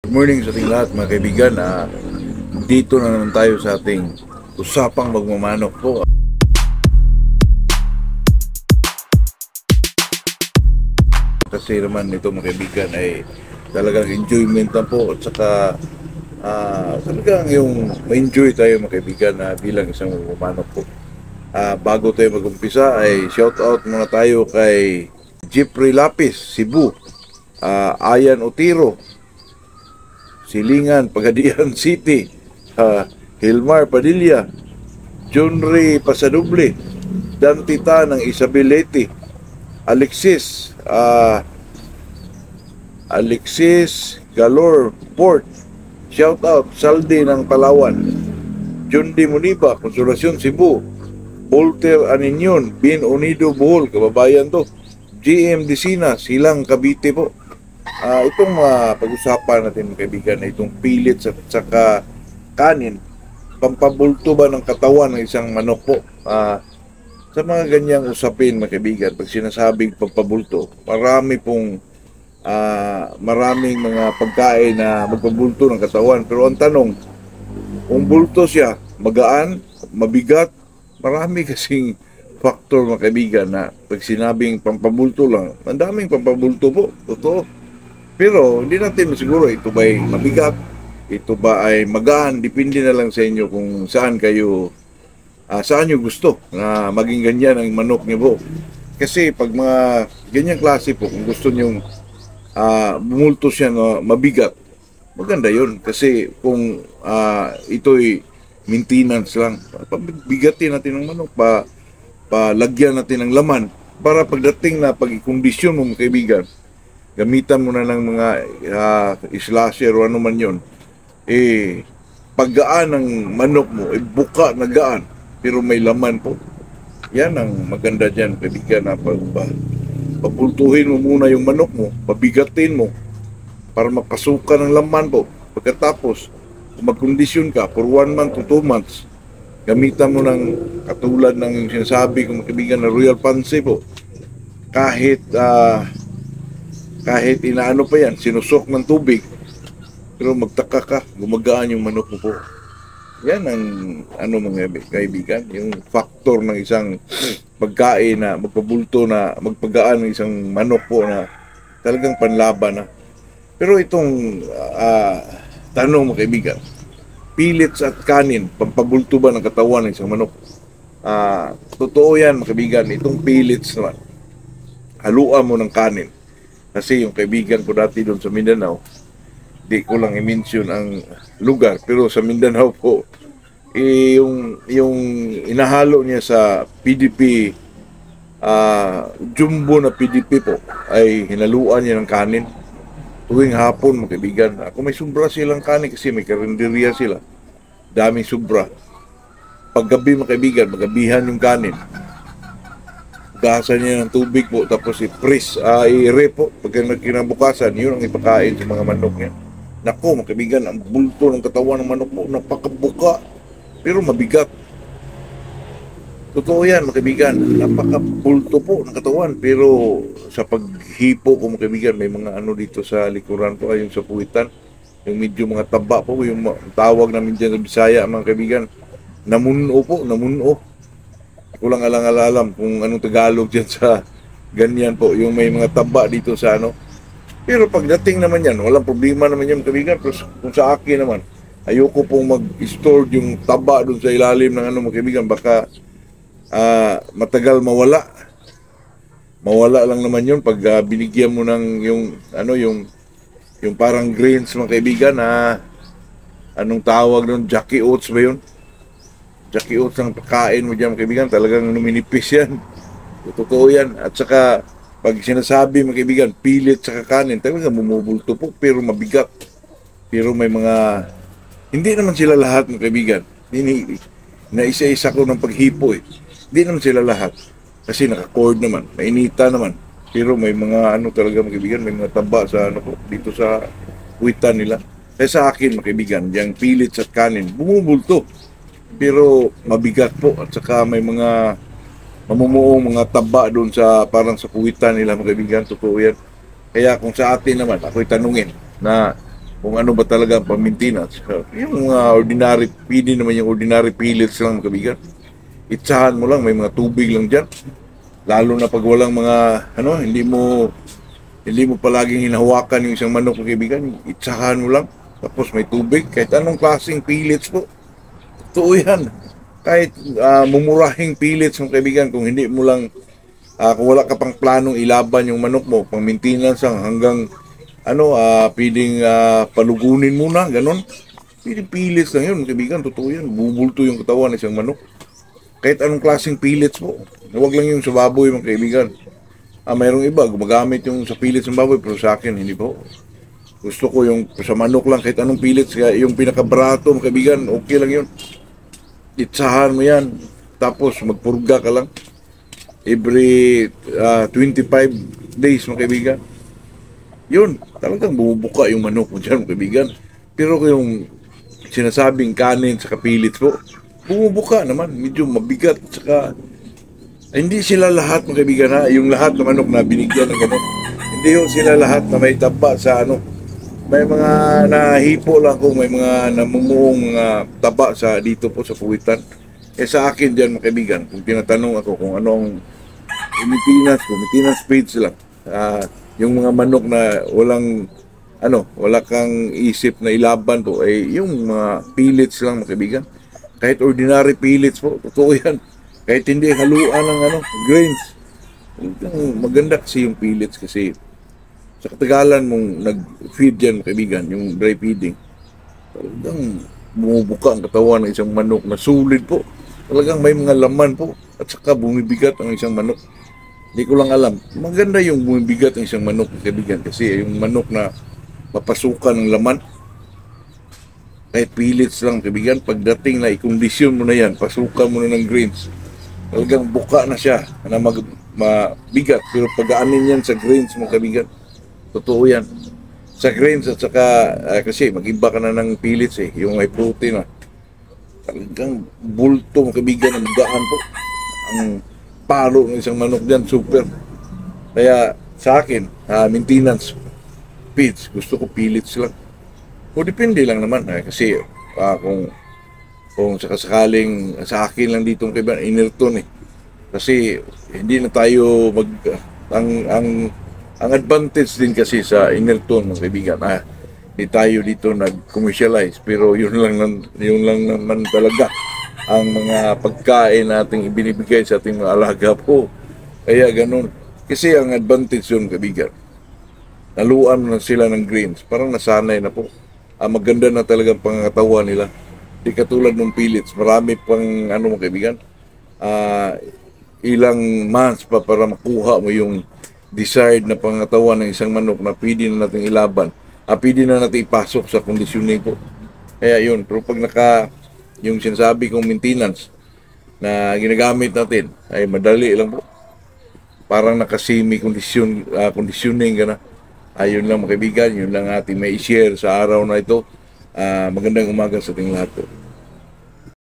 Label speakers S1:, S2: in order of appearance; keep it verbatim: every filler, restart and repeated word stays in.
S1: Good morning sa ating lahat mga kaibigan. Ah, dito na naman tayo sa ating usapang magmamanok po. Kasi naman ito mga kaibigan ay talagang enjoyment na po at saka ah, talagang yung ma-enjoy tayo mga kaibigan na bilang isang magmamanok po. Ah, bago tayo mag-umpisa ay shout out muna tayo kay Jeffrey Lapis, Cebu, ah, Ayan Otiro, Silingan, Pagadian City, uh, Hilmar Padilla, Junri Pasaduble, Dantita ng Isabelete, Alexis, uh, Alexis Galor Port, shout out, Saldi ng Palawan, Jundi Muniba, Konsolasyon Cebu, Volter Aninyon, Bin Unido Bohol, kababayan to, G M Disina, Silang Cavite po. Uh, itong uh, pag-usapan natin mga kaibigan ay itong pilit at saka kanin, pampabulto ba ng katawan ng isang manok po. Uh, sa mga ganyang usapin mga kaibigan, pag sinasabing pampabulto, marami pong uh, maraming mga pagkain na magpabulto ng katawan. Pero ang tanong, kung bulto siya, magaan, mabigat, marami kasing factor mga kaibigan na pag sinabing pampabulto lang, ang daming pampabulto po, totoo. Pero hindi natin siguro ito ba ay mabigat, ito ba ay magaan, depende na lang sa inyo kung saan kayo, uh, saan nyo gusto na maging ganyan ang manok niyo po. Kasi pag mga ganyang klase po, kung gusto nyo uh, bumulto siya na mabigat, maganda yun. Kasi kung uh, ito'y maintenance lang, pabigatin natin ng manok, pa, palagyan natin ng laman, para pagdating na pag-kondisyon mo mga kaibigan, gamitan mo na ng mga uh, slasher o ano man yun, eh, paggaan ng manok mo, eh, buka na gaan, pero may laman po. Yan ang maganda dyan, kaibigan, na pag, papultuhin mo muna yung manok mo, pabigatin mo, para makasukan ng laman po. Pagkatapos, kung magkondisyon ka, for one month to two months, gamitan mo ng katulad ng sinasabi kong kaibigan na Royal Pansy po. Kahit, ah, uh, kahit inaano pa yan, sinusok ng tubig, pero magtaka ka, gumagaan yung manok mo po. Yan ang ano mga kaibigan, yung factor ng isang pagkain na magpabulto na magpagaan ng isang manok po na talagang panlaban na. Pero itong uh, tanong mga kaibigan, pellets at kanin, pampabulto ba ng katawan ng isang manok? Uh, totoo yan mga kaibigan, itong pellets naman, haluan mo ng kanin. Kasi yung kaibigan ko dati doon sa Mindanao, di ko lang i-mention ang lugar, pero sa Mindanao po, eh, yung, yung inahalo niya sa P D P, uh, jumbo na P D P po, ay hinaluan niya ng kanin. Tuwing hapon mga kaibigan, ako may sobra silang kanin kasi may karinderya sila. Daming sobra. Paggabi mga kaibigan, magabihan yung kanin. Gasan niya ng tubig po, tapos i-press, uh, i-re po. Pagka nagkinabukasan, yun ang ipakain sa mga manok niya. Naku, mga kaibigan, ang bulto ng katawan ng manok po, napakabuka, pero mabigat. Totoo yan, mga kaibigan, napakabulto po ng katawan, pero sa paghipo ko, mga kaibigan, may mga ano dito sa likuran po, ay yung sa puwitan, yung medyo mga taba po, yung tawag namin dyan sa Bisaya, mga kaibigan, namuno po, namuno. Ko lang alang-alam kung anong Tagalog dyan sa ganyan po, yung may mga taba dito sa ano. Pero pagdating naman yan, walang problema naman yan kaibigan. Pero kung sa akin naman, ayoko pong mag-store yung taba doon sa ilalim ng ano mga kaibigan, baka uh, matagal mawala. Mawala lang naman yun pag uh, binigyan mo ng yung ano yung yung parang grains mga kaibigan na uh, anong tawag doon, Jackie Oats ba yun? Jackie Oats ang pagkain mo dyan, kaibigan, talagang numinipis yan. Totoo yan. At saka, pag sinasabi mga kaibigan, pilit sa kanin, talagang bumubulto po, pero mabigat. Pero may mga, hindi naman sila lahat mga kaibigan. Hindi, na isa-isa ko ng paghipo eh. Hindi naman sila lahat. Kasi naka-cord naman, mainita naman. Pero may mga ano talaga mga kaibigan, may mga taba sa ano po, dito sa puwitan nila. Kaya sa akin mga kaibigan, yung pilit sa kanin, bumubulto. Pero mabigat po at saka may mga mamumuong mga taba doon sa parang sa puwitan nila mga kaibigan, totoo yan. Kaya kung sa atin naman, ako'y tanungin na kung ano ba talaga ang pag-maintenance. Yung mga ordinary, pwede naman yung ordinary pellets lang, mga kaibigan. Itsahan mo lang, may mga tubig lang dyan. Lalo na pag walang mga, ano, hindi mo, hindi mo palaging hinahawakan yung isang manok, mga kaibigan. Itsahan mo lang, tapos may tubig. Kahit anong klaseng pellets po, totoo yan. Kahit uh, mumurahing pellets, mga kaibigan, kung hindi mo lang, uh, kung wala ka pang planong ilaban yung manok mo, pang maintenance lang hanggang ano, uh, pwedeng uh, palugunin muna, ganon. Pwedeng pellets lang yun, kaibigan, totoo yan. Bubulto yung katawan ng isang manok. Kahit anong klaseng pellets po. Huwag lang yung sa baboy, mga kaibigan. Ah, mayroong iba, gumagamit yung sa pellets ng baboy, pero sa akin, hindi po. Gusto ko yung sa manok lang, kahit anong pellets, kaya yung pinakabarato, mga kaibigan, okay lang yun. Itsahan mo yan. Tapos, magpurga ka lang. Every uh, twenty-five days, mga kaibigan. Yun, talagang bumubuka yung manok mo dyan, kaibigan. Pero yung sinasabing kanin sa kapilit po, bumubuka naman, medyo mabigat. Saka, hindi sila lahat, mga kaibigan, ha? Yung lahat ng manok na binigyan ng gano'n. Hindi yung sila lahat na may taba sa ano. May mga nahipo lang kung may mga namumuong mga taba sa dito po sa puwitan. Eh sa akin dyan, mga kaibigan, kung tinatanong ako kung anong maintenance ko, maintenance page lang. Ah, uh, yung mga manok na walang ano, wala kang isip na ilaban po ay eh, yung mga pellets lang, mga kaibigan. Kahit ordinary pellets po, totoo yan. Kahit hindi haluan ng ano, grains. Maganda kasi yung pellets kasi sa katagalan mong nag-feed yan, mga kaibigan, yung dry feeding. Talagang bumubuka ang katawan ng isang manok na sulit po. Talagang may mga laman po at saka bumibigat ang isang manok. Hindi ko lang alam. Maganda yung bumibigat ng isang manok, kaibigan, kasi yung manok na mapasukan ng laman, kahit pellets lang, kaibigan, pagdating na ikondisyon mo na yan, pasukan mo na ng grains, talagang buka na siya na mag, mabigat. Pero pag-aanin yan sa grains mo, kaibigan, totoo yan. Sa grains at saka, uh, kasi mag-iba ka na ng pellets eh, yung may protein, ah. Talagang bulto mo, kaibigan, ang gaan po. Ang palo ng isang manok dyan, super. Kaya sa akin, uh, maintenance feeds, gusto ko pellets lang. O depende lang naman, eh, kasi uh, kung kung sakasakaling sa akin lang dito kay Inerton eh. Kasi hindi na tayo mag ang ang ang advantage din kasi sa Inerton, mga kaibigan, ah, hindi tayo dito nag-commercialize, pero yun lang yun lang naman talaga ang mga pagkain nating ibinibigay sa ating mga alaga po. Kaya ganun. Kasi ang advantage yun, kaibigan. Naluan na sila ng grains. Parang nasanay na po. Ah, maganda na talagang pangangatawan nila. Di katulad ng pellets. Marami pang, ano mga kaibigan, ah, ilang months pa para makuha mo yung desired na pangangatawan ng isang manok na pwede na natin ilaban. Ah, pwede na natin ipasok sa conditioning po. Kaya yun. Pero pag naka yung sinasabi kong maintenance na ginagamit natin ay madali lang po. Parang nakasimi kondisyon, uh, conditioning ka na. Ayun lang, mga kaibigan, yun lang ating may share sa araw na ito. Uh, magandang umaga sa ating lahat po.